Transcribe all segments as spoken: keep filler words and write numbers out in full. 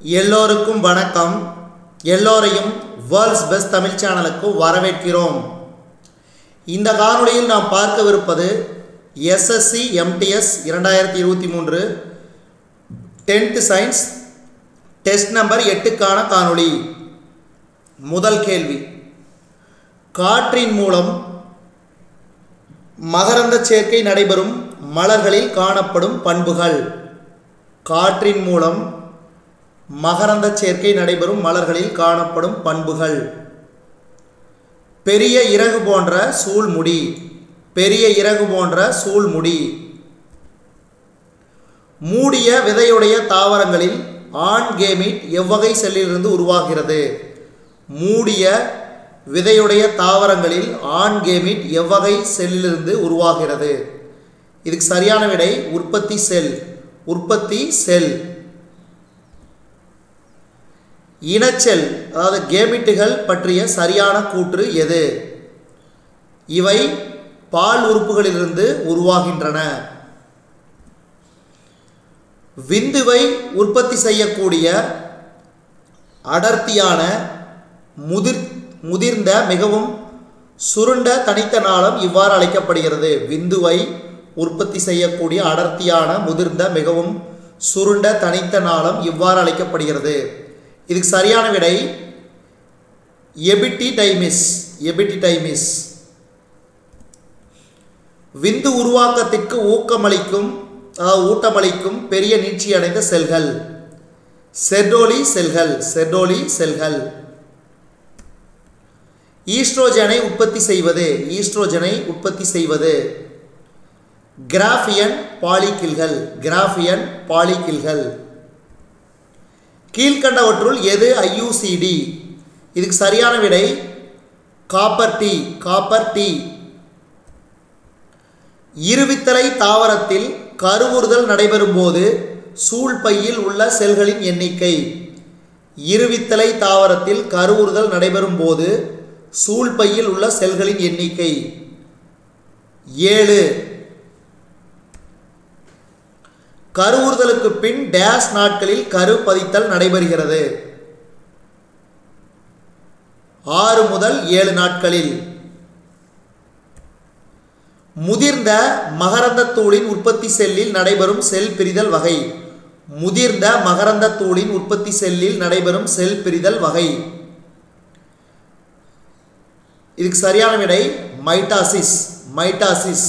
எல்லோருக்கும் வணக்கம். எல்லோரையும் வேர்ல்ட்ஸ் பெஸ்ட் தமிழ் சேனலுக்கு வரவேற்கிறோம். இந்த காணொளியில் நாம் பார்க்கவிருப்பது எஸ்எஸ்சி எம்டிஎஸ் இரண்டாயிரத்தி இருபத்தி மூன்று டென்த் சயின்ஸ் டெஸ்ட் நம்பர் எட்டுக்கான காணொளி. முதல் கேள்வி, காற்றின் மூலம் மகரந்த சேர்க்கை நடைபெறும் மலர்களில் காணப்படும் பண்புகள். காற்றின் மூலம் மகரந்த சேர்க்கை நடைபெறும் மலர்களில் காணப்படும் பண்புகள். பெரிய இறகு போன்ற சூழ்முடி. பெரிய இறகு போன்ற சூழ்முடி. மூடிய விதையுடைய தாவரங்களில் ஆண் கேமிட் எவ்வகை செல்லிலிருந்து உருவாகிறது? மூடிய விதையுடைய தாவரங்களில் ஆண் கேமிட் எவ்வகை செல்லிலிருந்து உருவாகிறது? இதுக்கு சரியான விடை உற்பத்தி செல். உற்பத்தி செல். இனச்செல் அதாவது கேமிட்டுகள் பற்றிய சரியான கூற்று எது? இவை பால் உறுப்புகளிலிருந்து உருவாகின்றன. விந்துவை உற்பத்தி செய்யக்கூடிய அடர்த்தியான முதிர் முதிர்ந்த மிகவும் சுருண்ட தனித்த நாளம் இவ்வாறு அழைக்கப்படுகிறது. விந்துவை உற்பத்தி செய்யக்கூடிய அடர்த்தியான முதிர்ந்த மிகவும் சுருண்ட தனித்த நாளம் இவ்வாறு அழைக்கப்படுகிறது. இதுக்கு சரியான விடை எபிடிடைமிஸ். எபிடிடைமிஸ். விந்து உருவாக்கத்திற்கு ஊக்கமளிக்கும் அதாவது ஊட்டமளிக்கும் பெரிய நீட்சி அடைந்த செல்கள் செர்டோலி செல்கள். செர்டோலி செல்கள். ஈஸ்ட்ரோஜனை உற்பத்தி செய்வது. ஈஸ்ட்ரோஜனை உற்பத்தி செய்வது கிராஃபியன் பாலிகில்கள். கிராஃபியன் பாலிகில்கள். கீழ்கண்டவற்றுள் எது ஐயூசிடி? இதுக்கு சரியான விடை காப்பர் டீ. Copper T. இருவித்தலை தாவரத்தில் கருவுறுதல் நடைபெறும் போது சூழ்பையில் உள்ள செல்களின் எண்ணிக்கை. இருவித்தலை தாவரத்தில் கருவுறுதல் நடைபெறும் போது சூழ்பையில் உள்ள செல்களின் எண்ணிக்கை ஏழு. கருவுறுதலுக்கு பின் டேஷ் நாட்களில் கரு பதித்தல் நடைபெறுகிறது? ஆறு முதல் ஏழு நாட்களில். முதிர்ந்த மகரந்த தூளின் உற்பத்தி செல்லில் நடைபெறும் செல் பிரிதல் வகை. முதிர்ந்த மகரந்த தூளின் உற்பத்தி செல்லில் நடைபெறும் செல் பிரிதல் வகை. இதுக்கு சரியான விடை மைட்டாசிஸ். மைட்டாசிஸ்.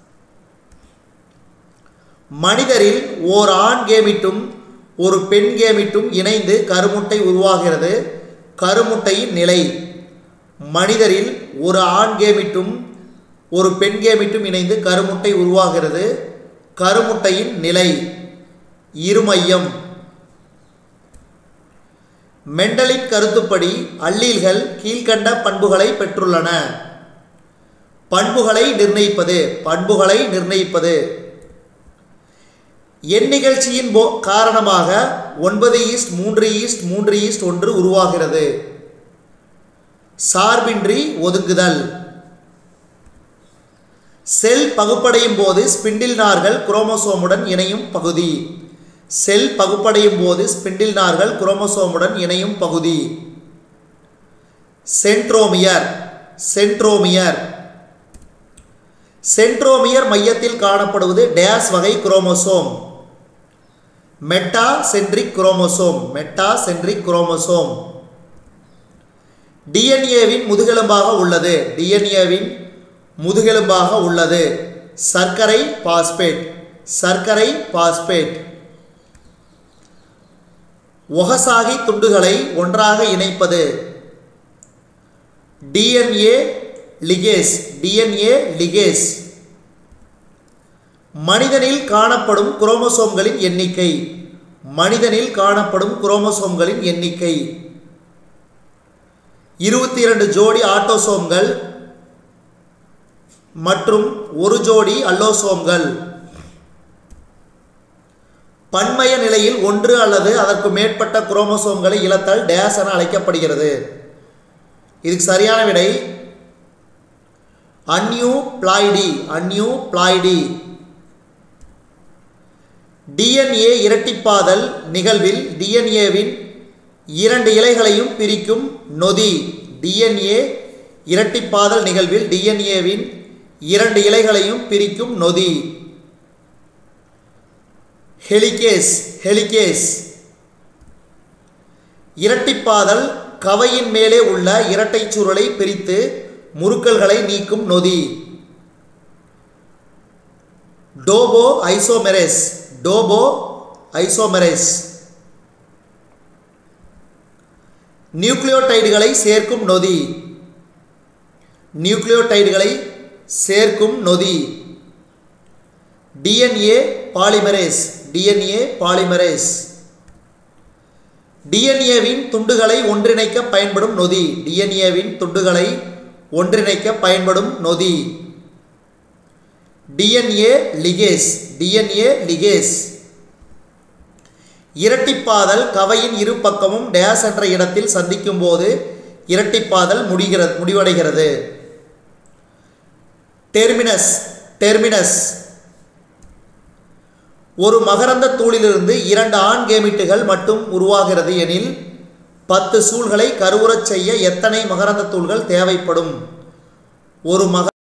மனிதரில் ஓர் ஆண் கேமிட்டும் ஒரு பெண் கேமிட்டும் இணைந்து கருமுட்டை உருவாகிறது. கருமுட்டையின் நிலை. மனிதரில் ஒரு ஆண் கேமிட்டும் ஒரு பெண் கேமிட்டும் இணைந்து கருமுட்டை உருவாகிறது. கருமுட்டையின் நிலை இருமையம். மெண்டலின் கருத்துப்படி அல்லீல்கள் கீழ்கண்ட பண்புகளை பெற்றுள்ளன. பண்புகளை நிர்ணயிப்பது. பண்புகளை நிர்ணயிப்பது என் நிகழ்ச்சியின் காரணமாக ஒன்பது ஈஸ்ட் மூன்று ஈஸ்ட் மூன்று ஈஸ்ட் ஒன்று உருவாகிறது. சார்பின்றி ஒதுங்குதல். செல் பகுப்படையும் போது ஸ்பிண்டில் நார்கள் குரோமோசோமுடன் இணையும் பகுதி. செல் பகுப்படையும் போது ஸ்பிண்டில் நார்கள் குரோமோசோமுடன் இணையும் பகுதி சென்ட்ரோமியர். சென்ட்ரோமியர். சென்ட்ரோமியர் மையத்தில் காணப்படுவது டேஸ் வகை chromosome. Metacentric chromosome. Metacentric chromosome. டிஎன்ஏவின் முதுகெலும்பாக உள்ளது. டிஎன்ஏவின் முதுகெலும்பாக உள்ளது சர்க்கரை பாஸ்பேட். சர்க்கரை பாஸ்பேட். ஒகசாகி துண்டுகளை ஒன்றாக இணைப்பது டிஎன்ஏ லிகேஸ். DNA ligase. மனிதனில் காணப்படும் குரோமோசோம்களின் எண்ணிக்கை. மனிதனில் காணப்படும் குரோமோசோம்களின் எண்ணிக்கை இருபத்தி இரண்டு ஜோடி ஆட்டோசோம்கள் மற்றும் ஒரு ஜோடி அல்லோசோம்கள். பன்மய நிலையில் ஒன்று அல்லது அதற்கு மேற்பட்ட குரோமோசோம்களை இழத்தல் டேஸ் என அழைக்கப்படுகிறது. இதுக்கு சரியான விடை அன்யூப்ளாய்டி. அன்யூப்ளாய்டி. டிஎன்ஏ இரட்டிப்பாதல் நிகழ்வில் டிஎன்ஏவின் இரண்டு இழைகளையும் பிரிக்கும் நொதி. டிஎன்ஏ இரட்டிப்பாதல் நிகழ்வில் டிஎன்ஏவின் இரண்டு இழைகளையும் பிரிக்கும் நொதி. ஹெலிகேஸ் ஹெலிகேஸ் இரட்டிப்பாதல் கவையின் மேலே உள்ள இரட்டை சுருளை பிரித்து முறுக்கல்களை நீக்கும் நொதி. டோபோ ஐசோமெரேஸ் டோபோ ஐசோமெரேஸ் நியூக்ளியோடைடுகளை சேர்க்கும் நொதி. நியூக்ளியோடைடுகளை சேர்க்கும் நொதி. டிஎன்ஏ பாலிமரேஸ் டிஎன்ஏ பாலிமரேஸ் டிஎன்ஏவின் துண்டுகளை ஒன்றிணைக்க பயன்படும் நொதி. டிஎன்ஏவின் துண்டுகளை ஒன்றிணைக்க பயன்படும் நொதி. டிஎன்ஏ லிகேஸ் டிஎன்ஏ லிகேஸ் இரட்டிப்பாதல் கவையின் இரு பக்கமும் டேஸ் என்ற இடத்தில் சந்திக்கும் போது இரட்டிப்பாதல் முடிகிறது முடிவடைகிறது. டெர்மினஸ் டெர்மினஸ் ஒரு மகரந்த தூளிலிருந்து இரண்டு ஆண் கேமிட்டுகள் மட்டும் உருவாகிறது எனில் பத்து சூழ்களை கருவுறச் செய்ய எத்தனை மகரந்த தூள்கள் தேவைப்படும்? ஒரு மக